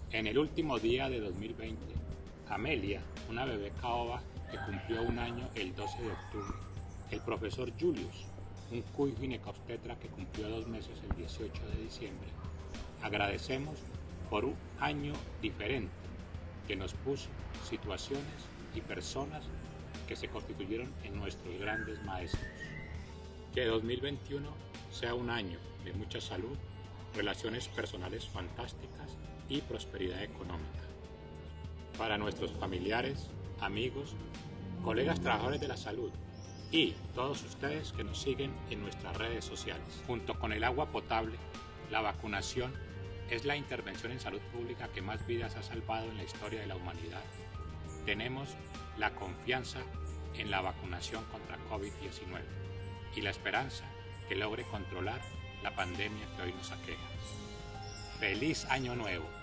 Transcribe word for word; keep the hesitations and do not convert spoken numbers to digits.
En el último día de dos mil veinte, Amelia, una bebé caoba que cumplió un año el doce de octubre, el profesor Julius, un cuy ginecobstetra que cumplió dos meses el dieciocho de diciembre, agradecemos por un año diferente que nos puso situaciones y personas que se constituyeron en nuestros grandes maestros. Que dos mil veintiuno sea un año de mucha salud, relaciones personales fantásticas y prosperidad económica. Para nuestros familiares, amigos, colegas trabajadores de la salud y todos ustedes que nos siguen en nuestras redes sociales. Junto con el agua potable, la vacunación es la intervención en salud pública que más vidas ha salvado en la historia de la humanidad. Tenemos la confianza en la vacunación contra COVID diecinueve y la esperanza que logre controlar la pandemia que hoy nos aqueja. ¡Feliz Año Nuevo!